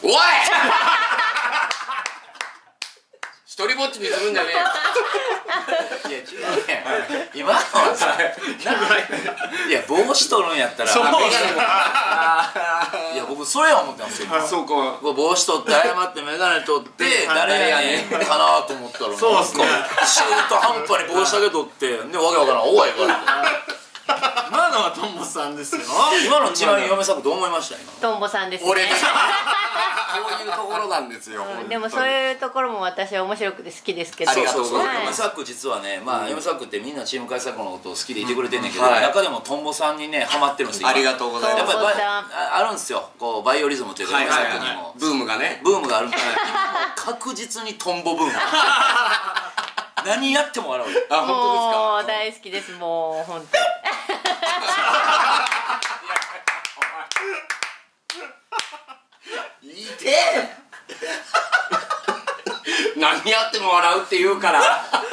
おい一人ぼっちにするんじゃねえよ。 いや違うね今のはさいや帽子取るんやったらそういや僕それは思ってますよ今そうか。 帽子取って謝って眼鏡取って誰やねんかなと思ったらそうっすねなんか中途半端に帽子だけ取ってでわけわからんおい言われて今のはトンボさんですよ。 今のちなみに嫁さんどう思いました今トンボさんですね。 俺ねこういうところなんですよ。 でもそういうところも私は面白くて好きですけど。 ありがとうございます嫁サック実はねまあ嫁サックってみんなチーム開作のことを好きでいてくれてんねんけどはい中でもトンボさんにねハマってるんですよありがとうございます。 やっぱりトンボさんあるんですよこうバイオリズムというか嫁サックにもブームがね。 ブームがあるから確実にトンボブーム何やっても笑うよあ、本もう当ですか。 大好きですもう本当に。 いいて何やっても笑うって言うから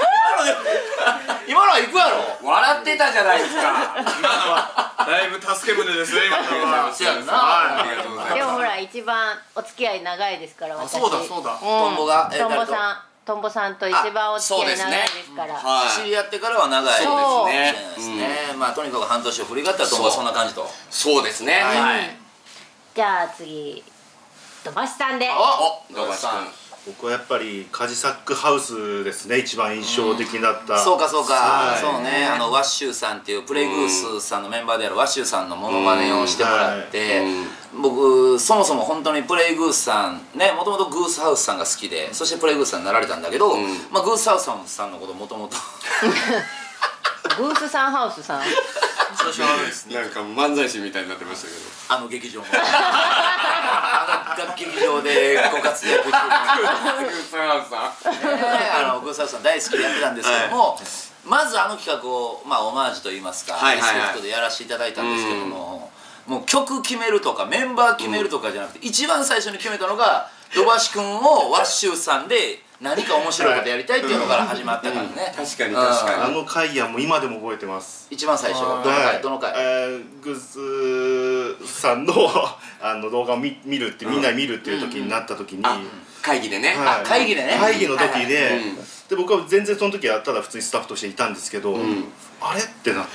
今のは行くやろ笑ってたじゃないですか。 今のはだいぶ助け舟ですね。今のは。 そうやんなありがとうございます。 でもほら一番お付き合い長いですから私。 そうだそうだトンボがトンボさんトンボさんと一番お付き合い長いですから。 知り合ってからは長いそうですねまあとにかく半年を振り返ったらトンボはそんな感じとそうですね。 はいじゃあ次土橋さんで。 お、土橋さん。 僕はやっぱりカジサックハウスですね一番印象的だったそうかそうかはいそうねワッシューさんっていうプレイグースさんのメンバーであるワッシューさんのモノマネをしてもらって僕そもそも本当にプレイグースさんねもともとグースハウスさんが好きでそしてプレイグースさんになられたんだけどまあグースハウスさんのこともともとグースさんハウスさん。 調子悪いですね。 なんか漫才師みたいになってましたけど。 あの劇場のあの劇場でご活躍してるグースハウスさん。 グースハウスさん大好きでやってたんですけども、まずあの企画をまあオマージュといいますかリスペクトでやらせていただいたんですけどももう曲決めるとかメンバー決めるとかじゃなくて一番最初に決めたのが土橋くんをワッシューさんで何か面白いことやりたいっていうのから始まったからね確かに確かあに。 の回はもう今でも覚えてます一番最初どのはい回どの回グースさんの動画を見るってみんなで見るっていう時になった時にあ、会議でね。 はい会議でね会議の時ではいはいで僕は全然その時はただ普通にスタッフとしていたんですけどあれってなって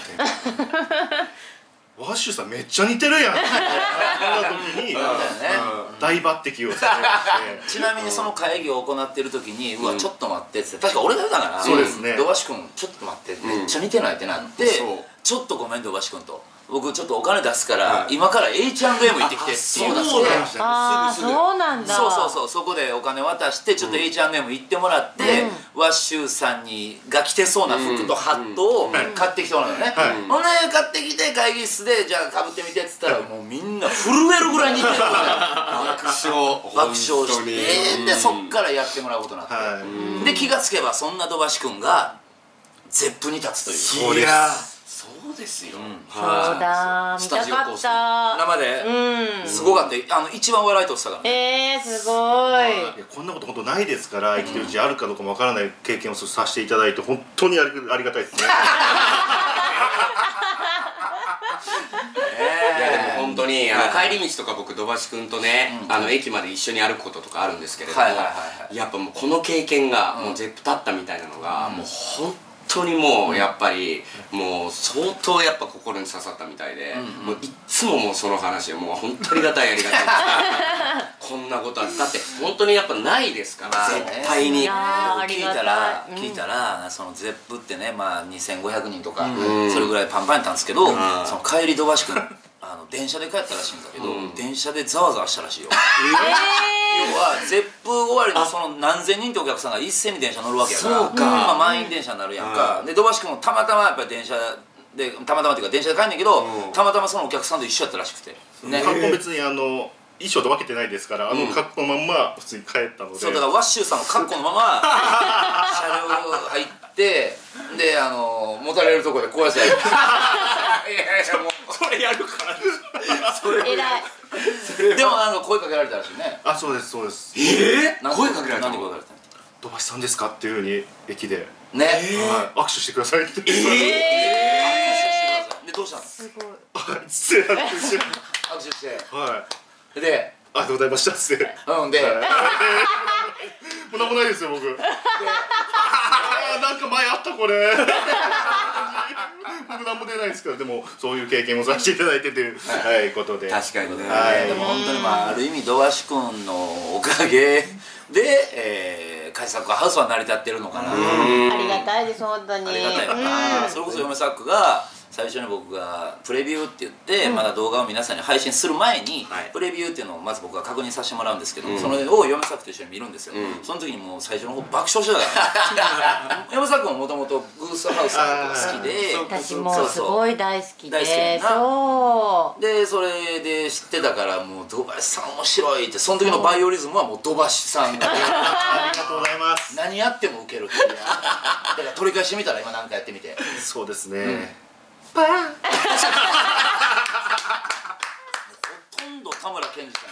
ワッシュさんめっちゃ似てるやんってなった時に大抜擢をされましてちなみにその会議を行ってる時に「うわちょっと待って」っつって確か俺が言ったからそうですね土橋君ちょっと待ってめっちゃ似てないってなってそうちょっとごめん土橋君と僕ちょっとお金出すから今から H&M 行ってきてっていうのそうだああそうなんだ。 そうそこでお金渡してちょっと H&M 行ってもらってワッシューさんが着てそうな服とハットを買ってきてもらうのねほんで買ってきて会議室でじゃあかぶってみてっつったらもうみんな震えるぐらい似てる爆笑。 爆笑してでそっからやってもらうことになってはいで気がつけばそんな土橋君がゼップに立つというそうですそうですよ。 そうだ見たかった。 生ですごかった一番笑いとってたからねすごい。 いやこんなこと本当ないですから生きてるうちあるかどうかもわからない経験をさせていただいて本当にありがたいですねいやでも本当に帰り道とか僕土橋くんとね駅まで一緒に歩くこととかあるんですけれどもやっぱもうこの経験がもうゼップ立ったみたいなのがもう本当にもうやっぱりもう相当やっぱ心に刺さったみたいでもういっつももうその話をもう本当にありがたいこんなことあったって本当にやっぱないですから絶対に。 聞いたらそのゼップってねまあ2500人とかそれぐらいパンパンやったんですけどその帰り土橋君電車で帰ったらしいんだけど電車でざわざわしたらしいよ要はゼップ終わりのその何千人ってお客さんが一斉に電車乗るわけやからまあ満員電車になるやんかで土橋君もたまたまやっぱり電車でたまたまっていうか電車で帰んねんけどたまたまそのお客さんと一緒やったらしくて格好別に衣装と分けてないですから格好のまんま普通に帰ったのでそうだからワッシューさんの格好のまま車両入ってで持たれるとこでこうやってやるいやいやもうそれやるから偉い。 でも声かけられたらしいねあそうですそうです声かけられたのなんで声かけられたの土橋さんですかっていうふうに駅でね握手してくださいって握手してくださいでどうしたのすごい。 失礼な握手して握手してはでありがとうございましたっつって。 でもうなんもないですよ僕。なんか前あったこれ。僕なんも出ないですけど、でもそういう経験をさせていただいてということで。 確かにね。 でも本当にある意味土橋君のおかげで開作ハウスは成り立ってるのかな。 ありがたいです本当に。 ありがたいかな。それこそ嫁サックが最初に僕がプレビューって言ってまだ動画を皆さんに配信する前にプレビューっていうのをまず僕が確認させてもらうんですけど、それを嫁サックと一緒に見るんですよ。その時にもう最初の方爆笑してたから嫁サックももともとグースハウスが好きで、 私もすごい大好きで、 そうでそれで知ってたからもう土橋さん面白いって、その時のバイオリズムはもう土橋さんがありがとうございます。 何やってもウケるっていう。だから取り返してみたら今何かやってみて。 そうですね。 パーンほとんど田村健二さん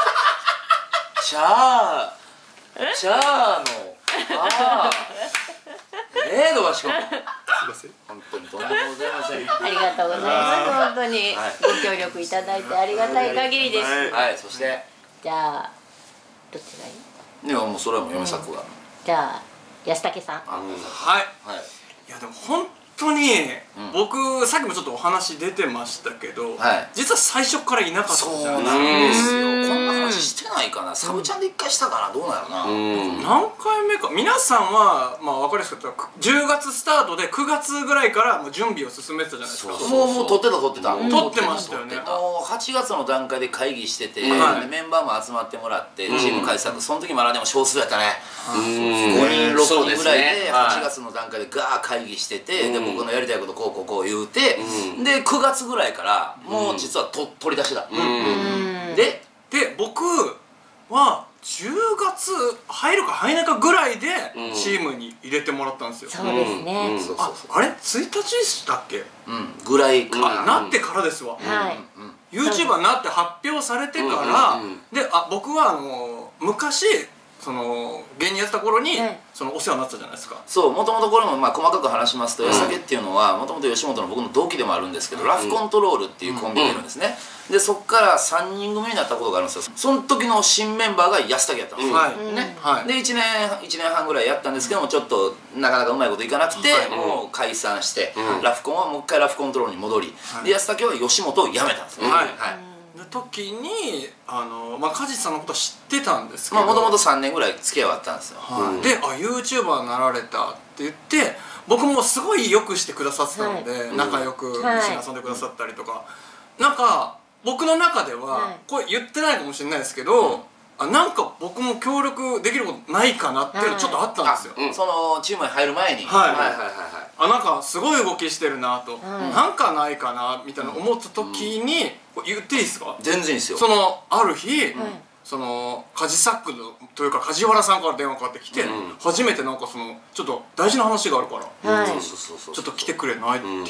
チャーのあー土橋君すいません。 本当にとんでもございません。 ありがとうございます本当にご協力いただいてありがたい限りです。 はい、そしてじゃあどっちがいい？ いやもうそれはもう嫁作が。 じゃあ安武さん。 はい。 はい。 いやでも本当に僕さっきもちょっとお話出てましたけど、実は最初からいなかったじゃないですか。 そうなんですよ。こんな話してないかな。サブちゃんで一回したかな。どうなるな。 何回目か。皆さんはまあ分かりやすかったら10月スタートで9月ぐらいからもう準備を進めてたじゃないですか。 もう撮ってた。 撮ってましたよね。 もう8月の段階で会議してて、メンバーも集まってもらってチーム開策。その時まだでも少数やったね。5人6人ぐらいで8月の段階でガー会議してて、で僕のやりたいことこう言うて、で9月ぐらいからもう実は取り出しだ。で僕は10月入るか入らないかぐらいでチームに入れてもらったんですよ。 そうですね。 あれ1日でしたっけぐらいかなってからですわ。YouTuber になって発表されてからで、僕は昔その芸人やってた頃にそのお世話になってたじゃないですか。 そう、もともとこれもまあ細かく話しますと、安武っていうのはもともと吉本の僕の同期でもあるんですけど、ラフコントロールっていうコンビがいるんですね。でそっから3人組になったことがあるんですよ。その時の新メンバーが安武やったんですよ。で1年半ぐらいやったんですけども、ちょっとなかなかうまいこといかなくてもう解散して、ラフコンはもう一回ラフコントロールに戻り、で安武は吉本を辞めたんですよ。 の時に梶さんのこと知ってたんですけど、 もともと3年ぐらい付き合いはあったんですよ。 でYouTuber になられたって言って、僕もすごいよくしてくださってたので、仲良く一緒に遊んでくださったりとか、なんか僕の中ではこれ言ってないかもしれないですけど、なんか僕も協力できることないかなっていうのちょっとあったんですよ。 そのチームに入る前に。 なんかすごい動きしてるなと、なんかないかなみたいな思った時に、言っていいですか？ 全然いいですよ。 ある日そのカジサックというか梶原さんから電話かかってきて、初めてなんかちょっと大事な話があるからちょっと来てくれないって言って、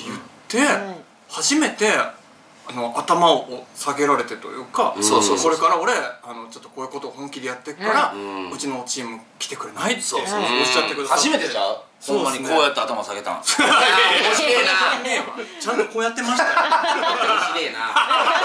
初めて頭を下げられてというか、これから俺ちょっとこういうことを本気でやってっからうちのチーム来てくれないっておっしゃってくださって。 初めてじゃん。ほんまにこうやって頭下げたん。 面白いな。 ちゃんとこうやってましたよ。 面白いな。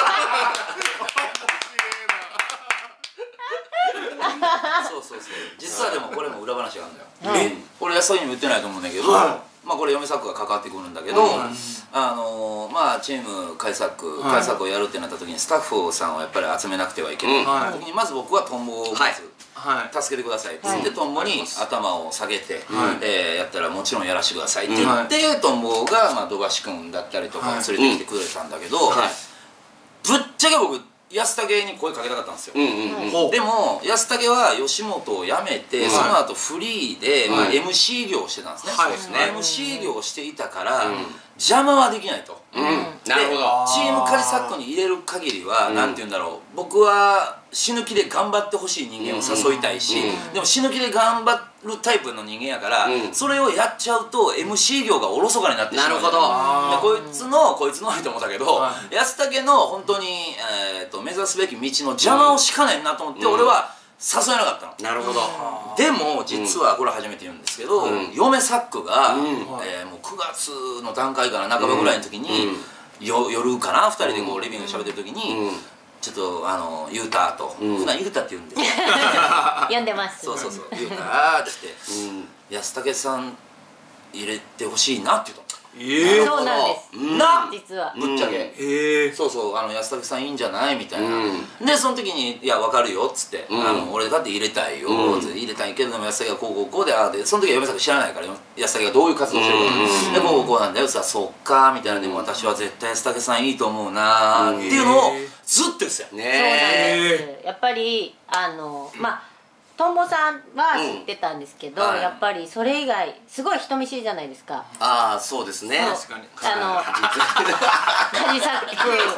そう実はでもこれも裏話があるんだよ。これ安田にも言ってないと思うんだけど、まあこれ嫁作が関わってくるんだけど、まあチーム開作をやるってなった時にスタッフさんをやっぱり集めなくてはいけない時に、まず僕はトンボをまず助けてくださいって言って、トンボに頭を下げてやったらもちろんやらしてくださいって言って、トンボが土橋君だったりとか連れてきてくれたんだけど、ぶっちゃけ僕安武に声かけたかったんですよ。でも安武は吉本を辞めて、その後フリーで MC 業をしてたんですね。MC 業をしていたから邪魔はできないと。 なるほど。 チームカジサックに入れる限りはなんて言うんだろう、僕は死ぬ気で頑張ってほしい人間を誘いたいし、でも死ぬ気で頑張るタイプの人間やから、それをやっちゃうと MC 業がおろそかになってしまう。 なるほど。 こいつのって思ったけど、安武の本当に目指すべき道の邪魔をしかねんなと思って俺は誘えなかったの。 なるほど。 でも実はこれ初めて言うんですけど、嫁サックがもう9月の段階から半ばぐらいの時に夜かな2人でこうリビングで喋ってる時にちょっとゆうたと普段ゆうたって言うんですよ呼んでます。 そうそうそうゆうたって言って安武さん入れてほしいなって言うとそうなんですな実はぶっちゃけそうそう安武さんいいんじゃないみたいなでその時に「いや分かるよ」っつって「俺だって入れたいよ」入れたいけれども安武がこうでその時は嫁さん知らないから安武がどういう活動してるかでこうなんだよさそっかみたいなでも私は絶対安武さんいいと思うなっていうのをずっとですよそうなんです。やっぱりまあトンボさんは知ってたんですけど、やっぱりそれ以外すごい人見知りじゃないですか。 ああそうですね。 確かに。 カジサッ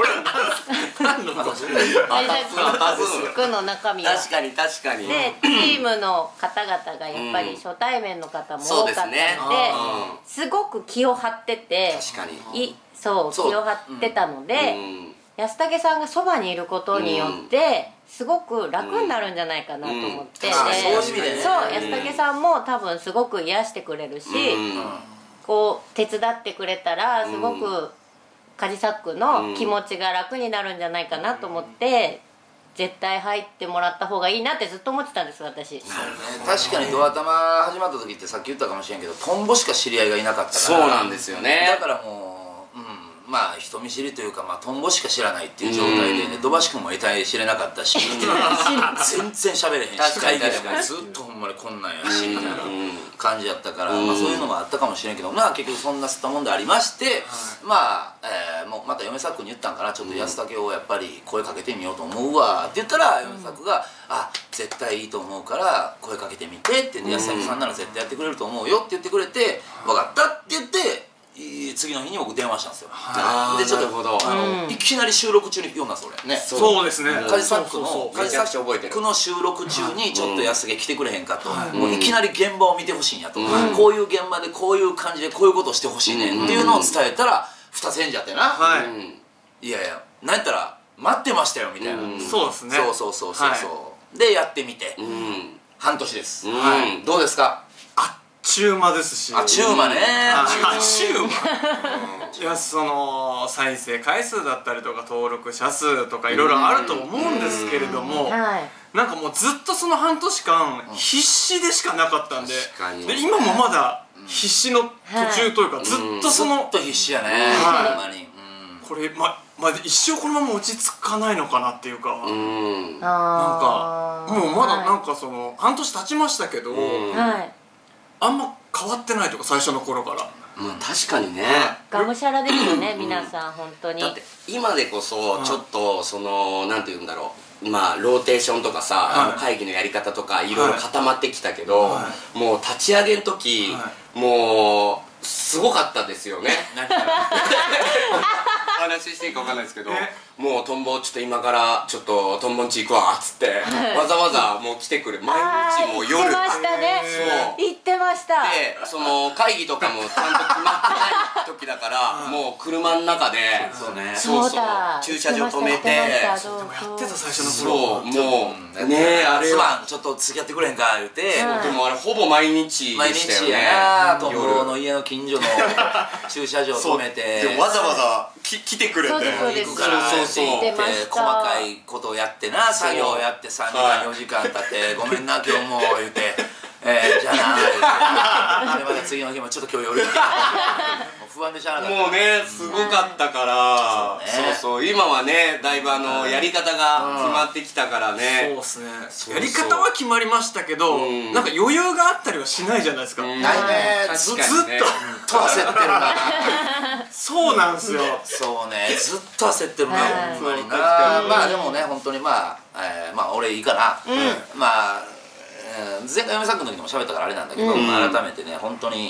クの中身は確かに確かに。 でチームの方々がやっぱり初対面の方も多かったのですごく気を張ってて確かにそう気を張ってたので安武さんがそばにいることによってすごく楽になるんじゃないかなと思ってそう安武さんも多分すごく癒してくれるしこう手伝ってくれたらすごくカジサックの気持ちが楽になるんじゃないかなと思って絶対入ってもらった方がいいなってずっと思ってたんです私。 確かにドア玉始まった時ってさっき言ったかもしれんけどトンボしか知り合いがいなかったからそうなんですよね。 だからもうまあ人見知りというかトンボしか知らないっていう状態でね土橋君も得体知れなかったし全然喋れへんし会議でもずっとほんまにこんなんやしみたいな感じやったからそういうのもあったかもしれんけど結局そんな吸ったもんでありましてもうまた嫁作に言ったんかなちょっと安武をやっぱり声かけてみようと思うわって言ったら嫁作が「あ絶対いいと思うから声かけてみて」って言って「安武さんなら絶対やってくれると思うよ」って言ってくれて「分かった」って言って次の日に僕電話したんですよでちょっといきなり収録中に読んだんです俺ねそうですねカジサックの収録中にちょっと安毛来てくれへんかともういきなり現場を見てほしいんやとこういう現場でこういう感じでこういうことをしてほしいねんっていうのを伝えたら二千じゃってないやいやなんやったら待ってましたよみたいなそうですねそうでやってみて半年ですどうですかあっちゅう間ですしあっちゅう間ねあっちゅう間いやその再生回数だったりとか登録者数とかいろいろあると思うんですけれどもなんかもうずっとその半年間必死でしかなかったんで今もまだ必死の途中というかずっとそのずっと必死やねこれ一生このまま落ち着かないのかなっていうかなんかもうまだなんかその半年経ちましたけどあんま変わってないとか最初の頃から確かにねがむしゃらですよね皆さん本当にだって今でこそちょっとそのなんて言うんだろうローテーションとかさ会議のやり方とかいろいろ固まってきたけどもう立ち上げの時もうすごかったですよね話していいか分かんないですけどもうトンボちょっと今からちょっとトンボんち行くわっつってわざわざもう来てくれ毎日もう夜言ってましたね言ってましたでその会議とかもちゃんと決まってない時だからもう車の中でそう駐車場止めてでもやってた最初の頃もうねあれはちょっと付き合ってくれんか言うてでもあれほぼ毎日でしたよねトンボの家の近所の駐車場止めてでわざわざ来てくれて行くからって言って細かいことをやってな作業をやって3時間4時間経って「ごめんな今日も」言うて「じゃあな」言うてまた次の日もちょっと今日夜不安でしゃあなかったもうねすごかったからそう今はねだいぶやり方が決まってきたからねそうですねやり方は決まりましたけどなんか余裕があったりはしないじゃないですかないねずっと焦ってるなそうなんすよそうねずっと焦ってるなほんまになまあでもね本当にまあ俺いいかなまあ前回嫁さんの時も喋ったからあれなんだけど改めてね本当に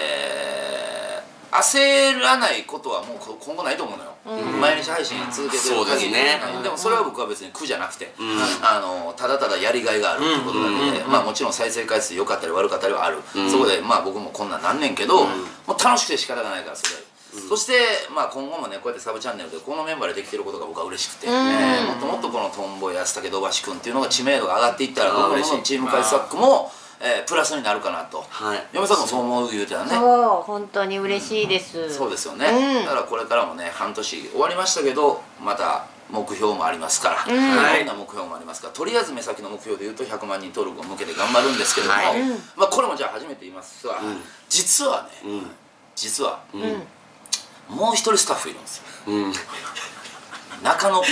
焦らないことはもう今後ないと思うのよ毎日配信続けてる限りでもそれは僕は別に苦じゃなくてただただやりがいがあるってことだけでもちろん再生回数良かったり悪かったりはあるそこで僕もこんなんなんねんけどもう楽しくて仕方がないからそれそして今後もねこうやってサブチャンネルでこのメンバーでできてることが僕は嬉しくてもっともっとこのトンボ安武土橋君っていうのが知名度が上がっていったら僕のチームカジサックもプラスになるかなと嫁さんもそう思う言うてたねそう本当に嬉しいですそうですよねだからこれからもね半年終わりましたけどまた目標もありますから、いろんな目標もありますから、とりあえず目先の目標でいうと100万人登録を向けて頑張るんですけれども、まあこれもじゃあ初めて言いますが、実はね、実はもう一人スタッフいるんですよ。中野君。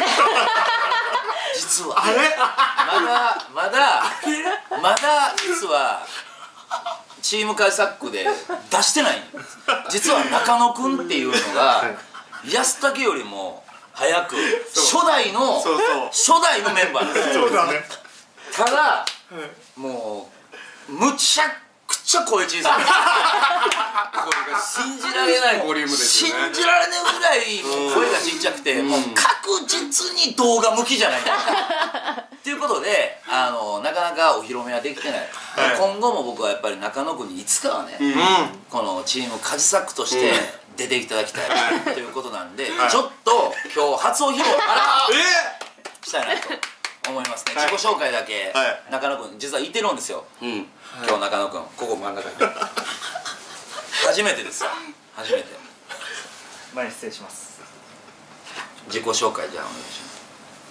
実はまだ実はチームカイサックで出してないんです。実は中野くんっていうのが安武よりも早く初代のメンバーなんですよ。ただもうむちゃくちゃ声小さい。 これが信じられないボリュームですよね。 信じられないぐらい声がちっちゃくて、もう確実に動画向きじゃないっていうことで、なかなかお披露目はできてない。今後も僕はやっぱり中野君にいつかはね、このチームカジサックとして出ていただきたいということなんで、ちょっと今日初お披露からしたいなと思いますね。自己紹介だけ中野君実はいてるんですよ。今日中野君ここ真ん中に初めてですよ。初めて。 前失礼します。 自己紹介じゃあお願いします。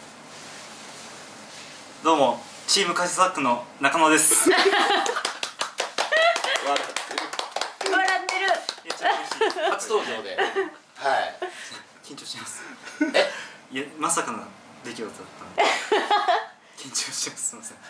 どうもチームカジサックの中野です。 笑ってる。 初登場で、はい。 緊張してます。 え？ いやまさかの出来事だったので緊張してます。すみません。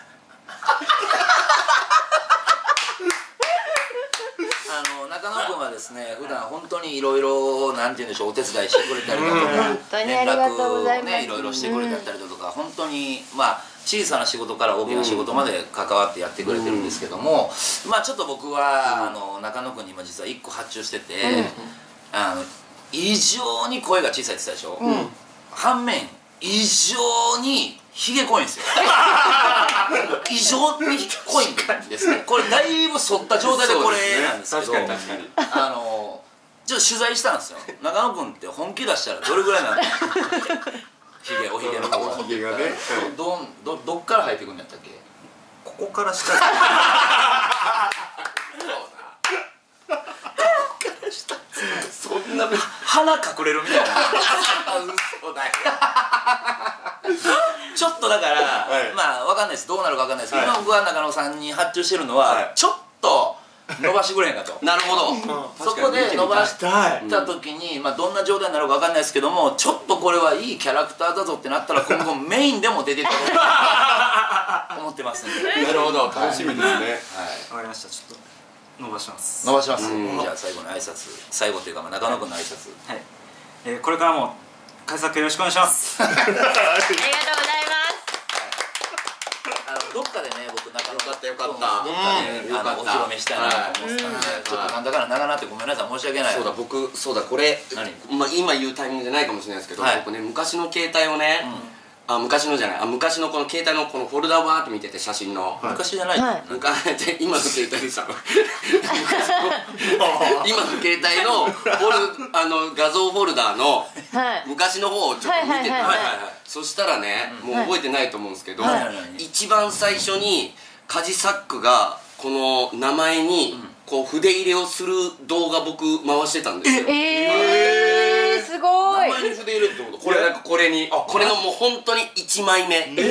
中野君はですね、普段本当にいろいろなんて言うんでしょう、お手伝いしてくれたりだとか、連絡をねいろいろしてくれたりだとか、本当にまあ小さな仕事から大きな仕事まで関わってやってくれてるんですけども、まあちょっと僕は中野君に今実は1個発注してて、異常に声が小さいって言ったでしょ。反面異常にひげ濃いんですよ。異常に濃いんですね。これだいぶ反った状態でこれなんですけど、ちょっと取材したんですよ。中野君って本気出したらどれぐらいなの？おひげの方が。 ひげがね。 どっから生えてくるんやったっけ？ ここから下。 そんな鼻隠れるみたいな。 嘘だよ。 ちょっとだから、まあわかんないです。どうなるかわかんないですけど、今僕は中野さんに発注してるのはちょっと伸ばしてくれへんかと。 なるほど。 そこで伸ばした時に、まあどんな状態になるかわかんないですけども、ちょっとこれはいいキャラクターだぞってなったら今後メインでも出てくると思ってますんで。 なるほど、楽しみですね。 わかりました。ちょっと伸ばします。 伸ばします。じゃあ最後の挨拶、最後というか中野君の挨拶。 はい。これからも開作よろしくお願いします。 ありがとうございます。 どっかでね、僕中野よかった。 どっかでお披露目したいなと思ってたんで、ちょっとなんだから長なってごめんなさい、申し訳ない。 そうだ、僕そうだ、これまあ今言うタイミングじゃないかもしれないですけど、僕ね昔の携帯をね、昔のじゃない、昔のこの携帯のこのフォルダをバーって見てて、写真の昔じゃない、 今の携帯でさ、今の携帯の画像フォルダの昔の方をちょっと見てて、そしたらね、もう覚えてないと思うんですけど、一番最初にカジサックがこの名前にこう筆入れをする動画僕回してたんですよ。 すごい。 名前に筆入れってこと？ これに、これのもう本当に1枚目。 すごい。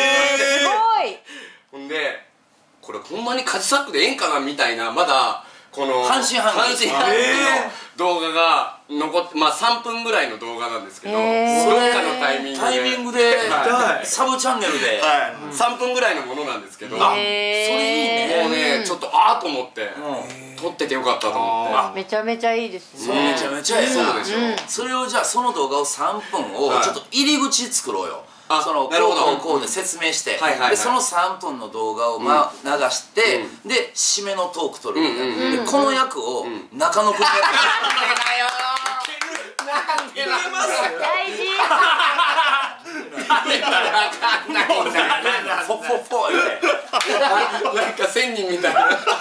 ほんでこれほんまにカジサックでええんかなみたいな、まだこの半信半疑の動画が残って、まあ3分ぐらいの動画なんですけど、どっかのタイミングでサブチャンネルで 3分ぐらいのものなんですけど、 それいいね。 もうね、ちょっとあーと思って撮っててよかったと思って。 めちゃめちゃいいですね。 めちゃめちゃいい。 そうでしょ。 それをじゃあその動画を3分をちょっと入り口作ろうよ。そのこうで説明して、でその3分の動画を流してで締めのトーク取るみたいな。この役を中野君がやってる。 大事。 フォフォフォってなんか1000人みたいな。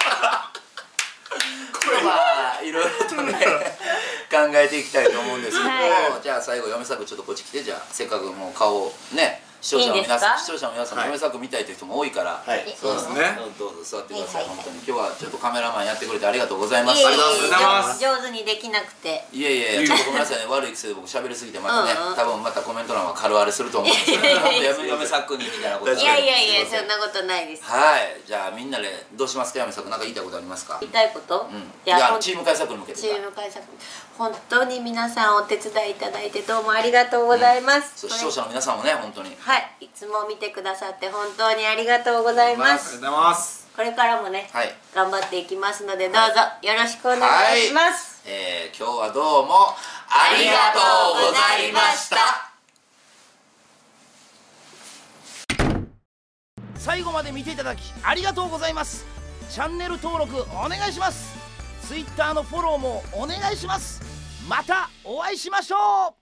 まあいろいろとね考えていきたいと思うんですけど、じゃあ最後嫁さくちょっとこっち来て、じゃあせっかくもう顔をね視聴者の皆さん嫁作見たいという人も多いから、 そうですね。 どうぞ座ってください。本当に今日はちょっとカメラマンやってくれてありがとうございます。 ありがとうございます。上手にできなくて、 いやちょっとごめんなさいね、悪い癖で僕喋りすぎてまたね、多分またコメント欄は軽荒れすると思うんですけど、嫁作にみたいなこと。 いやそんなことないです。 はい、じゃあみんなでどうしますか。嫁作なんか言いたいことありますか。 言いたいこと？ いやチーム開作に向けて。 チーム開作、本当に皆さんお手伝いいただいてどうもありがとうございます。 視聴者の皆さんもね、本当にいつも見てくださって本当にありがとうございます。 ありがとうございます。 これからもね、頑張っていきますのでどうぞよろしくお願いします。 今日はどうもありがとうございました。 最後まで見ていただきありがとうございます。チャンネル登録お願いします。Twitter のフォローもお願いします。またお会いしましょう。